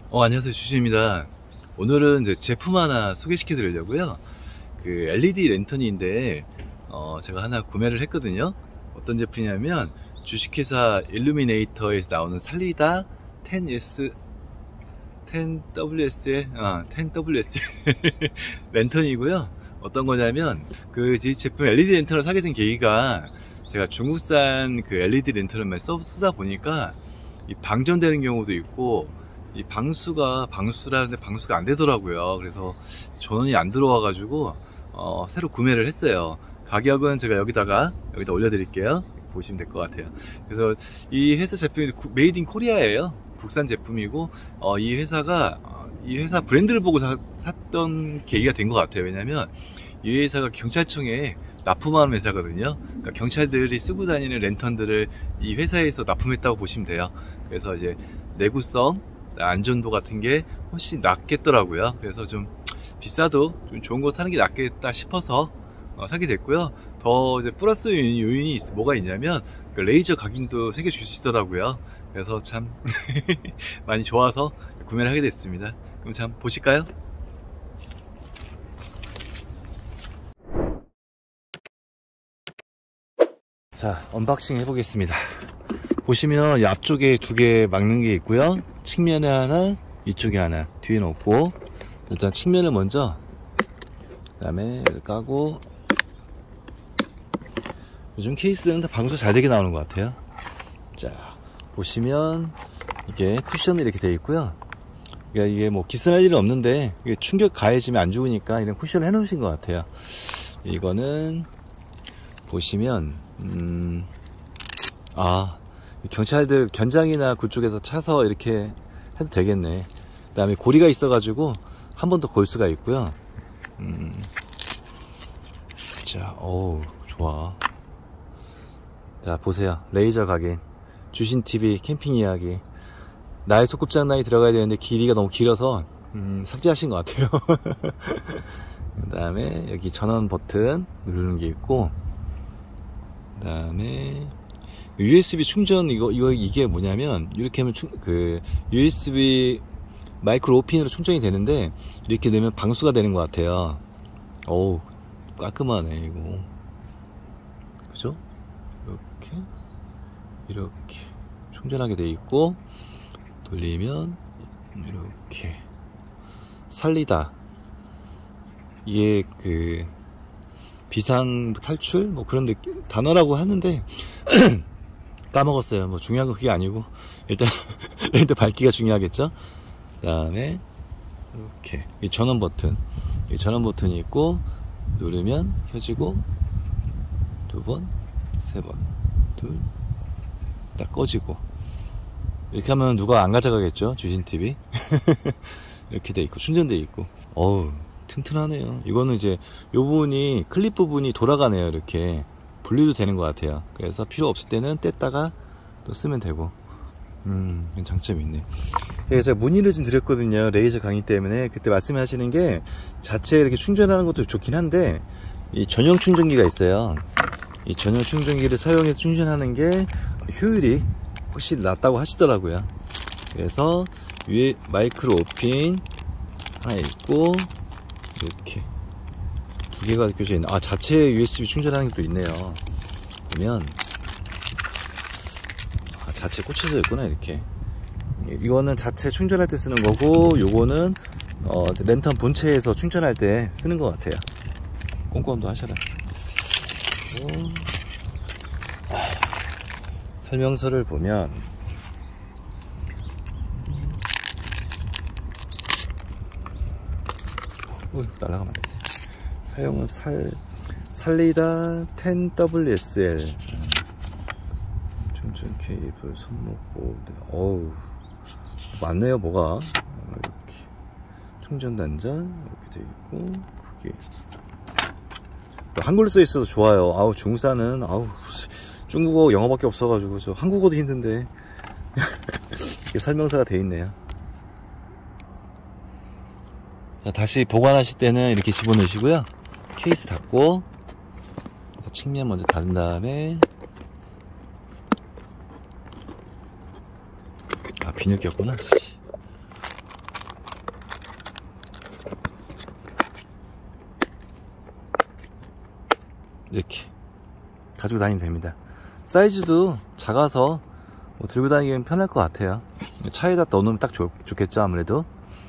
안녕하세요. 주시입니다. 오늘은 이제 제품 하나 소개시켜 드리려고요. 그 LED 랜턴인데, 제가 하나 구매를 했거든요. 어떤 제품이냐면, 주식회사 일루미네이터에서 나오는 살리다 10S, 10WSL, 10WSL 랜턴이고요. 어떤 거냐면, 이 제품 LED 랜턴을 사게 된 계기가, 제가 중국산 그 LED 랜턴을 쓰다 보니까, 이 방전되는 경우도 있고, 이 방수라는데 방수가 안 되더라고요. 그래서 전원이 안 들어와 가지고 새로 구매를 했어요. 가격은 제가 여기다 올려 드릴게요. 보시면 될 것 같아요. 그래서 이 회사 제품이 메이드 인 코리아예요. 국산 제품이고, 이 회사 브랜드를 보고 샀던 계기가 된 것 같아요. 왜냐면 이 회사가 경찰청에 납품하는 회사거든요. 그러니까 경찰들이 쓰고 다니는 랜턴들을 이 회사에서 납품했다고 보시면 돼요. 그래서 이제 내구성, 안전도 같은 게 훨씬 낫겠더라고요. 그래서 좀 비싸도 좀 좋은 거 사는 게 낫겠다 싶어서 사게 됐고요. 더 이제 플러스 요인이 뭐가 있냐면, 그 레이저 각인도 새겨 주시더라고요. 그래서 참 많이 좋아서 구매를 하게 됐습니다. 그럼 참 보실까요? 자, 언박싱 해보겠습니다. 보시면 이 앞쪽에 두 개 막는 게 있고요. 측면에 하나, 이쪽에 하나, 뒤에는 없고. 일단 측면을 먼저, 그 다음에 까고. 요즘 케이스는 다 방수 잘 되게 나오는 것 같아요. 자, 보시면 이게 쿠션이 이렇게 되어 있고요. 그러니까 이게 뭐 기스날 일은 없는데, 이게 충격 가해지면 안 좋으니까 이런 쿠션을 해 놓으신 것 같아요. 이거는 보시면 경찰들 견장이나 그쪽에서 차서 이렇게 해도 되겠네. 그 다음에 고리가 있어 가지고 한 번 더 골 수가 있고요. 자, 어우, 좋아. 자, 보세요. 레이저 각인, 주신TV 캠핑 이야기. 나의 소꿉장난이 들어가야 되는데 길이가 너무 길어서 삭제하신 것 같아요. 그 다음에 여기 전원 버튼 누르는 게 있고, 그 다음에 USB 충전, 이게 뭐냐면, 이렇게 하면 USB 마이크로 오핀으로 충전이 되는데, 이렇게 넣으면 방수가 되는 것 같아요. 어우, 깔끔하네, 이거. 그죠? 이렇게 충전하게 돼 있고, 돌리면, 이렇게. 살리다. 이게 비상 탈출? 뭐 그런 단어라고 하는데, 까먹었어요. 뭐 중요한 건 그게 아니고, 일단 랜드 밝기가 중요하겠죠. 그 다음에 이렇게 이 전원 버튼이 있고, 누르면 켜지고, 두 번, 세 번, 딱 꺼지고. 이렇게 하면 누가 안 가져가겠죠, 주신TV. 이렇게 돼 있고, 충전돼 있고. 어우, 튼튼하네요. 이거는 이제 요 부분이, 클립 부분이 돌아가네요. 이렇게 분리도 되는 것 같아요. 그래서 필요 없을 때는 뗐다가 또 쓰면 되고. 장점이 있네. 제가 문의를 좀 드렸거든요. 레이저 강의 때문에. 그때 말씀하시는 게, 자체 이렇게 충전하는 것도 좋긴 한데, 이 전용 충전기가 있어요. 이 전용 충전기를 사용해서 충전하는 게 효율이 확실히 낫다고 하시더라고요. 그래서 위에 마이크로 오핀 하나 있고, 이렇게 두 개가 껴져 있네. 자체 USB 충전하는 게 또 있네요. 보면 자체 꽂혀져 있구나. 이렇게. 이거는 자체 충전할 때 쓰는 거고, 요거는 랜턴 본체에서 충전할 때 쓰는 것 같아요. 꼼꼼도 하셔라. 설명서를 보면, 날아가면 안 되지. 사용은 살리다 10WSL. 충전 케이블, 손목 보드. 어우, 많네요, 뭐가. 이렇게. 충전 단자, 이렇게 돼 있고, 그게. 한글로 써 있어서 좋아요. 중국산은, 중국어, 영어밖에 없어가지고, 저 한국어도 힘든데. 이렇게 설명서가 돼 있네요. 자, 다시 보관하실 때는 이렇게 집어넣으시고요. 케이스 닫고, 측면 먼저 닫은 다음에, 비닐 꼈구나. 이렇게 가지고 다니면 됩니다. 사이즈도 작아서 뭐 들고 다니기엔 편할 것 같아요. 차에다 넣어놓으면 딱 좋겠죠, 아무래도.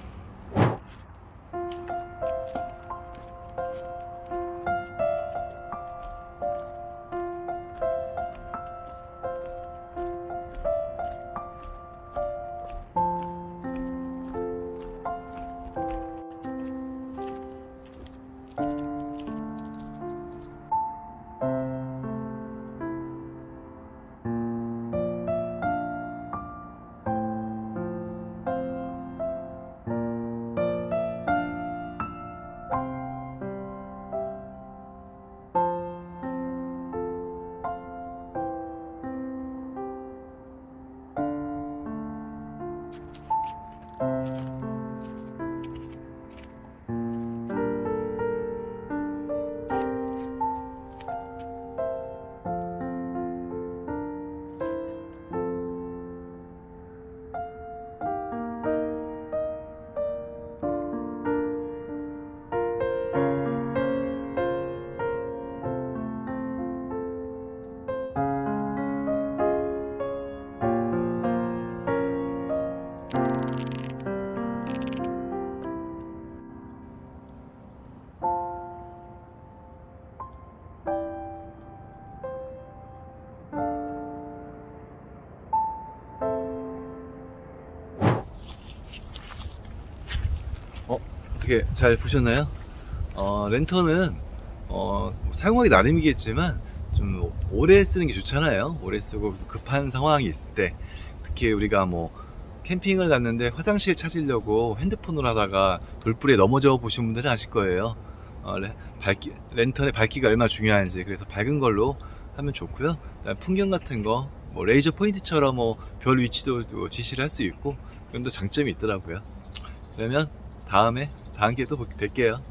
어떻게 잘 보셨나요? 랜턴은 사용하기 나름이겠지만 좀 오래 쓰는 게 좋잖아요. 오래 쓰고 급한 상황이 있을 때, 특히 우리가 뭐 캠핑을 갔는데 화장실 찾으려고 핸드폰으로 하다가 돌불에 넘어져 보신 분들은 아실 거예요. 랜턴의 밝기가 얼마나 중요한지. 그래서 밝은 걸로 하면 좋고요. 풍경 같은 거, 뭐 레이저 포인트처럼 뭐 별 위치도 지시를 할 수 있고, 그런 또 장점이 있더라고요. 그러면 다음 기회에 또 뵐게요.